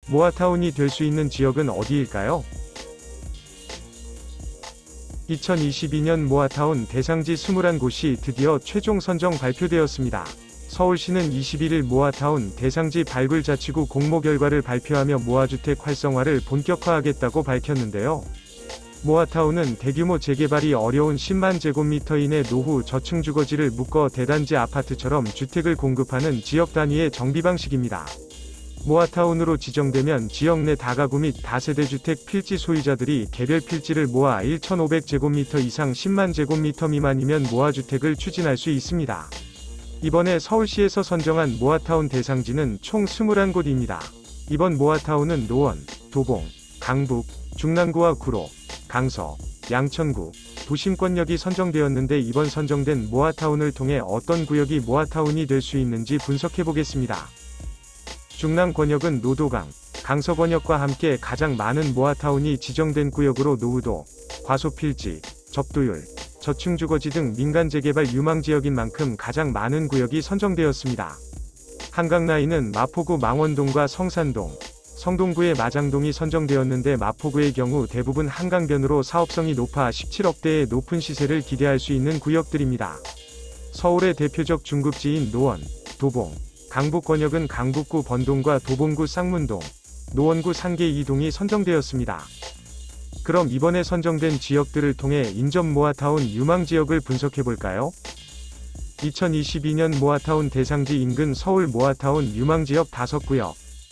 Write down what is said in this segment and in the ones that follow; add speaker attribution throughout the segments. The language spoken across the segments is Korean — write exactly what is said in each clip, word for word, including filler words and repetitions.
Speaker 1: 모아타운이 될 수 있는 지역은 어디일까요? 이천이십이 년 모아타운 대상지 이십일 곳이 드디어 최종 선정 발표되었습니다. 서울시는 이십일 일 모아타운 대상지 발굴 자치구 공모 결과를 발표하며 모아주택 활성화를 본격화하겠다고 밝혔는데요. 모아타운은 대규모 재개발이 어려운 십만 제곱미터 이내 노후 저층 주거지를 묶어 대단지 아파트처럼 주택을 공급하는 지역 단위의 정비 방식입니다. 모아타운으로 지정되면 지역 내 다가구 및 다세대 주택 필지 소유자들이 개별 필지를 모아 천오백 제곱미터 이상 십만 제곱미터 미만이면 모아주택을 추진할 수 있습니다. 이번에 서울시에서 선정한 모아타운 대상지는 총 이십일 곳입니다. 이번 모아타운은 노원, 도봉, 강북, 중랑구와 구로, 강서, 양천구, 도심권역이 선정되었는데 이번 선정된 모아타운을 통해 어떤 구역이 모아타운이 될 수 있는지 분석해보겠습니다. 중랑권역은 노도강, 강서권역과 함께 가장 많은 모아타운이 지정된 구역으로 노후도, 과소필지, 접도율, 저층주거지 등 민간 재개발 유망지역인 만큼 가장 많은 구역이 선정되었습니다. 한강라인은 마포구 망원동과 성산동, 성동구의 마장동이 선정되었는데 마포구의 경우 대부분 한강변으로 사업성이 높아 십칠억대의 높은 시세를 기대할 수 있는 구역들입니다. 서울의 대표적 중급지인 노원, 도봉, 강북권역은 강북구 번동과 도봉구 쌍문동, 노원구 상계 이 동이 선정되었습니다. 그럼 이번에 선정된 지역들을 통해 인접 모아타운 유망지역을 분석해볼까요? 이천이십이 년 모아타운 대상지 인근 서울 모아타운 유망지역 다섯 구역.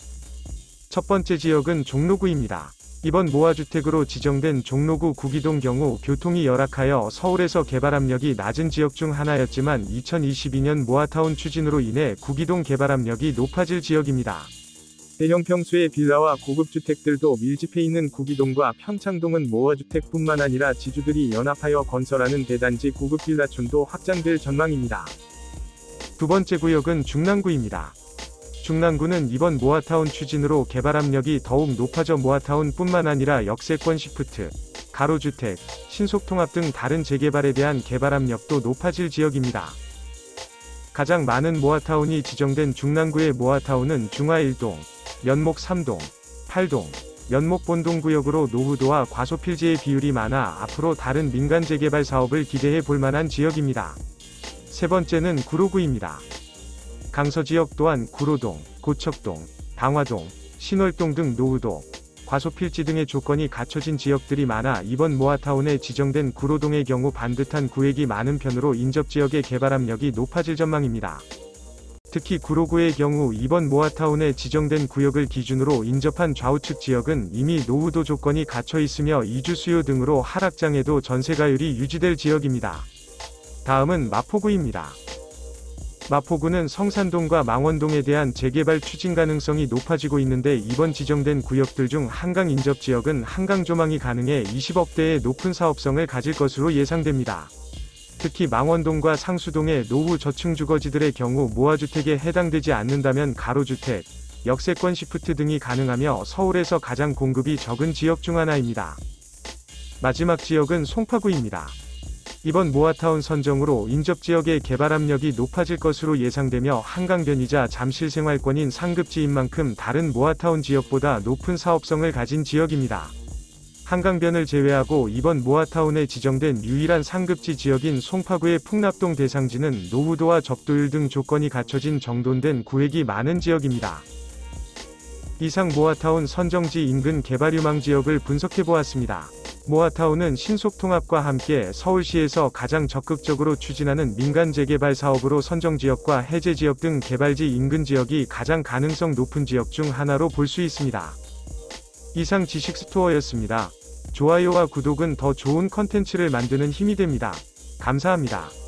Speaker 1: 첫 번째 지역은 종로구입니다. 이번 모아주택으로 지정된 종로구 구기동 경우 교통이 열악하여 서울에서 개발 압력이 낮은 지역 중 하나였지만 이천이십이 년 모아타운 추진으로 인해 구기동 개발 압력이 높아질 지역입니다. 대형 평수의 빌라와 고급주택들도 밀집해 있는 구기동과 평창동은 모아주택뿐만 아니라 지주들이 연합하여 건설하는 대단지 고급 빌라촌도 확장될 전망입니다. 두 번째 구역은 중랑구입니다. 중랑구는 이번 모아타운 추진으로 개발 압력이 더욱 높아져 모아타운 뿐만 아니라 역세권 시프트, 가로주택, 신속통합 등 다른 재개발에 대한 개발 압력도 높아질 지역입니다. 가장 많은 모아타운이 지정된 중랑구의 모아타운은 중화 일 동, 면목 삼 동, 팔 동, 면목 본동 구역으로 노후도와 과소필지의 비율이 많아 앞으로 다른 민간 재개발 사업을 기대해 볼 만한 지역입니다. 세 번째는 구로구입니다. 강서 지역 또한 구로동, 고척동, 방화동, 신월동 등 노후도, 과소필지 등의 조건이 갖춰진 지역들이 많아 이번 모아타운에 지정된 구로동의 경우 반듯한 구획이 많은 편으로 인접지역의 개발 압력이 높아질 전망입니다. 특히 구로구의 경우 이번 모아타운에 지정된 구역을 기준으로 인접한 좌우측 지역은 이미 노후도 조건이 갖춰 있으며 이주 수요 등으로 하락장에도 전세가율이 유지될 지역입니다. 다음은 마포구입니다. 마포구는 성산동과 망원동에 대한 재개발 추진 가능성이 높아지고 있는데 이번 지정된 구역들 중 한강 인접 지역은 한강 조망이 가능해 이십억대의 높은 사업성을 가질 것으로 예상됩니다. 특히 망원동과 상수동의 노후 저층 주거지들의 경우 모아주택에 해당되지 않는다면 가로주택, 역세권 시프트 등이 가능하며 서울에서 가장 공급이 적은 지역 중 하나입니다. 마지막 지역은 송파구입니다. 이번 모아타운 선정으로 인접지역의 개발 압력이 높아질 것으로 예상되며 한강변이자 잠실생활권인 상급지인 만큼 다른 모아타운 지역보다 높은 사업성을 가진 지역입니다. 한강변을 제외하고 이번 모아타운에 지정된 유일한 상급지 지역인 송파구의 풍납동 대상지는 노후도와 접도율 등 조건이 갖춰진 정돈된 구획이 많은 지역입니다. 이상 모아타운 선정지 인근 개발 유망 지역을 분석해보았습니다. 모아타운은 신속통합과 함께 서울시에서 가장 적극적으로 추진하는 민간 재개발 사업으로 선정지역과 해제지역 등 개발지 인근 지역이 가장 가능성 높은 지역 중 하나로 볼 수 있습니다. 이상 지식스토어였습니다. 좋아요와 구독은 더 좋은 컨텐츠를 만드는 힘이 됩니다. 감사합니다.